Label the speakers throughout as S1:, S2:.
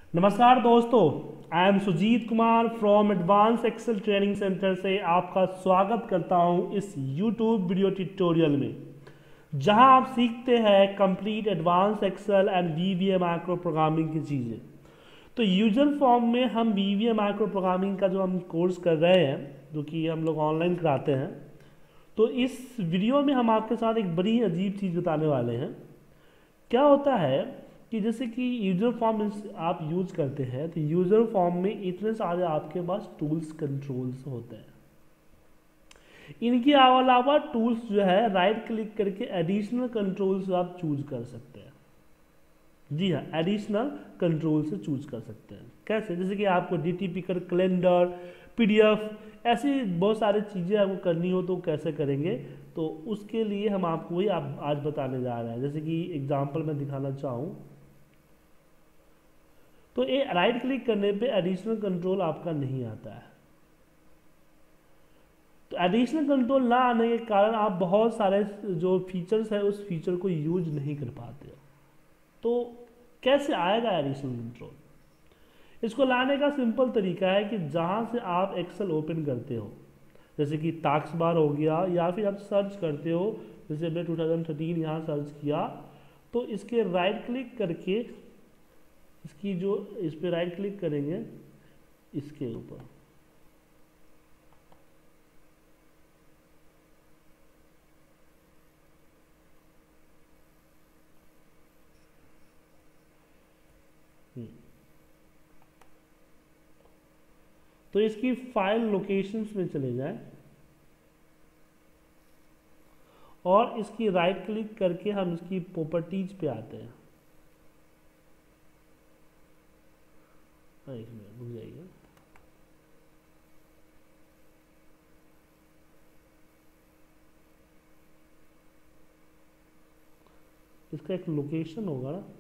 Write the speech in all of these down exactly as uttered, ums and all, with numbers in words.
S1: नमस्कार दोस्तों, I am Sujit Kumar from advance Excel training centre से आपका स्वागत करता हूं इस यूट्यूब वीडियो ट्यूटोरियल में, जहां आप सीखते हैं complete advance Excel and VBA macro programming की चीज़ें। तो यूजर फॉर्म में हम वीवीए माइक्रो प्रोग्रामिंग का जो हम कोर्स कर रहे हैं, जो कि हम लोग ऑनलाइन कराते हैं, तो इस वीडियो में हम आपके साथ एक बड़ी अजीब चीज़ बताने वाले हैं। क्या होता है कि जैसे कि यूजर फॉर्म आप यूज करते हैं, तो यूजर फॉर्म में इतने सारे आपके पास टूल्स कंट्रोल्स होते हैं। इनके अलावा टूल्स जो है राइट क्लिक करके एडिशनल कंट्रोल्स आप चूज कर सकते हैं। जी हाँ, एडिशनल कंट्रोल से चूज कर सकते हैं। कैसे? जैसे कि आपको डीटीपी कर, कैलेंडर, पीडीएफ, ऐसी बहुत सारी चीज़ें आपको करनी हो तो कैसे करेंगे, तो उसके लिए हम आपको वही आप आज बताने जा रहे हैं। जैसे कि एग्जांपल मैं दिखाना चाहूँ तो ये राइट क्लिक करने पे एडिशनल कंट्रोल आपका नहीं आता है। तो एडिशनल कंट्रोल ना आने के कारण आप बहुत सारे जो फीचर्स है उस फीचर को यूज नहीं कर पाते। तो कैसे आएगा एडिशनल कंट्रोल? इसको लाने का सिंपल तरीका है कि जहाँ से आप एक्सेल ओपन करते हो, जैसे कि टास्क बार हो गया, या फिर आप सर्च करते हो, जैसे मैं टू थाउजेंड थर्टीन यहाँ सर्च किया, तो इसके राइट क्लिक करके इसकी जो इस पर राइट क्लिक करेंगे इसके ऊपर, तो इसकी फाइल लोकेशंस में चले जाएं और इसकी राइट क्लिक करके हम इसकी प्रॉपर्टीज पे आते हैं। एक मिनट रुक जाइए। इसका एक लोकेशन होगा ना,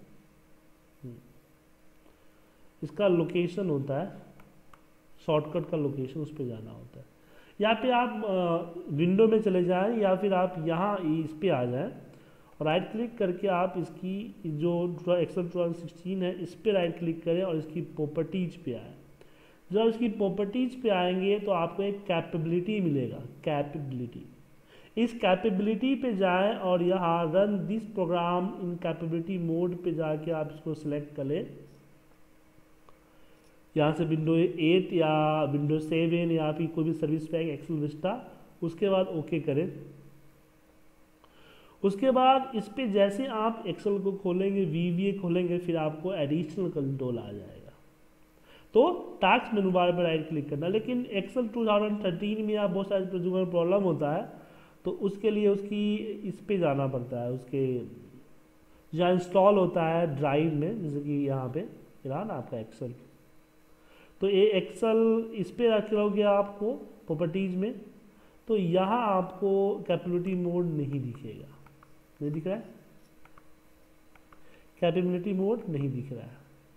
S1: इसका लोकेशन होता है, शॉर्टकट का लोकेशन, उस पर जाना होता है। या फिर आप विंडो में चले जाएं, या फिर आप यहाँ इस पे आ जाएं और राइट क्लिक करके आप इसकी जो एक्सेल टू थाउजेंड सिक्सटीन है इस पर राइट क्लिक करें और इसकी प्रॉपर्टीज पे आए। जब इसकी प्रॉपर्टीज पे आएंगे तो आपको एक कैपेबिलिटी मिलेगा, कैपेबिलिटी। इस कैपेबिलिटी पे जाएं और यहाँ run this program in compatibility mode पे जाके आप इसको सिलेक्ट कर लें। यहाँ से विंडो एट या विंडो सेवन या फिर कोई भी सर्विस पैक, एक्सेल विस्टा, उसके बाद ओके करें। उसके बाद इस पे जैसे आप एक्सेल को खोलेंगे, वीवीए खोलेंगे, फिर आपको एडिशनल कंट्रोल आ जाएगा। तो टास्क मेनू बार पर राइट क्लिक करना। लेकिन एक्सेल टू थाउजेंड थर्टीन में आप बहुत सारे प्रॉब्लम होता है, तो उसके लिए उसकी इस पे जाना पड़ता है, उसके जहाँ इंस्टॉल होता है ड्राइव में, जैसे कि यहाँ पे रहा ना आपका एक्सेल, तो ये एक्सेल इस पे रख लोगे आपको प्रॉपर्टीज में, तो यहाँ आपको कैपेबिलिटी मोड नहीं दिखेगा। नहीं दिख रहा है? कैपेबिलिटी मोड नहीं दिख रहा है।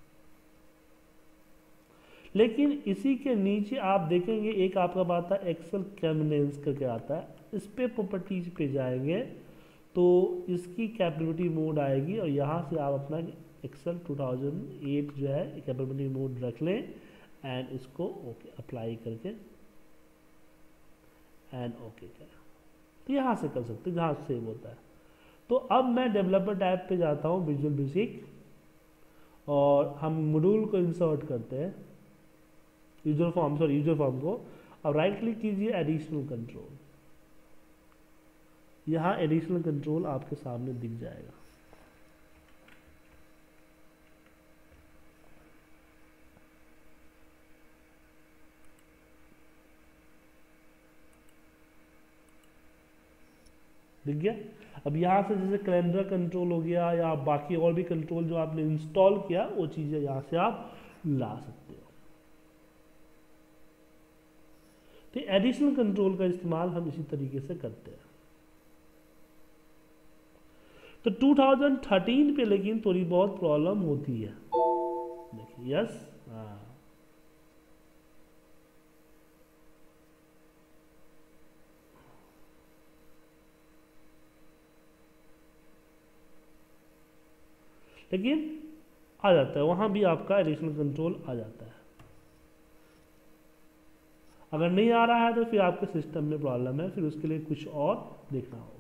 S1: लेकिन इसी के नीचे आप देखेंगे एक आपका बात है एक्सेल कन्वीनियंस करके आता है, इस पे प्रॉपर्टीज पे जाएंगे तो इसकी कैपेबिलिटी मोड आएगी और यहाँ से आप अपना एक्सेल टू थाउजेंड एट जो है कैपेबिलिटी मोड रख लें एंड इसको ओके अप्लाई करके एंड ओके करें, तो यहाँ से कर सकते हैं जहाँ सेव होता है। तो अब मैं डेवलपर टैब पे जाता हूँ, विजुअल बेसिक, और हम मॉड्यूल को इंसर्ट करते हैं, user form sorry user form को। अब राइट क्लिक कीजिए, एडिशनल कंट्रोल, यहाँ एडिशनल कंट्रोल आपके सामने दिख जाएगा। दिख गया? अब यहाँ से जैसे कैलेंडर कंट्रोल हो गया या बाकी और भी कंट्रोल जो आपने इंस्टॉल किया, वो चीज़ें यहाँ से आप ला सकते हो। तो एडिशनल कंट्रोल का इस्तेमाल हम इसी तरीके से करते हैं। तो टू थाउजेंड थर्टीन पे लेकिन थोड़ी बहुत प्रॉब्लम होती है। देखिए, यस, हाँ, लेकिन आ जाता है, वहाँ भी आपका एडिशनल कंट्रोल आ जाता है। अगर नहीं आ रहा है तो फिर आपके सिस्टम में प्रॉब्लम है, फिर उसके लिए कुछ और देखना होगा।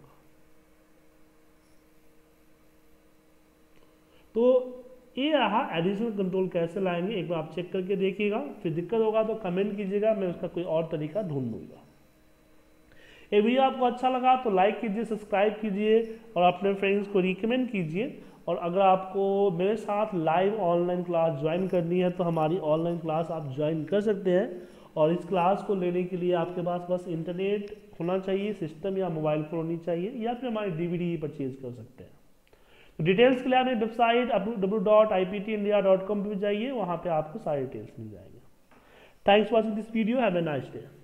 S1: तो ये रहा एडिशनल कंट्रोल कैसे लाएंगे, एक बार आप चेक करके देखिएगा, फिर दिक्कत होगा तो कमेंट कीजिएगा, मैं उसका कोई और तरीका ढूंढ लूँगा। ये वीडियो आपको अच्छा लगा तो लाइक कीजिए, सब्सक्राइब कीजिए और अपने फ्रेंड्स को रिकमेंड कीजिए। और अगर आपको मेरे साथ लाइव ऑनलाइन क्लास ज्वाइन करनी है तो हमारी ऑनलाइन क्लास आप ज्वाइन कर सकते हैं। और इस क्लास को लेने के लिए आपके पास बस इंटरनेट होना चाहिए, सिस्टम या मोबाइल फोन होनी चाहिए, या फिर हमारी डीवीडी परचेज कर सकते हैं। तो डिटेल्स के लिए हमें website W W W dot I P T India dot com पर जाइए, वहाँ पे आपको सारे डिटेल्स मिल जाएंगे। Thanks for watching this video, have a nice day.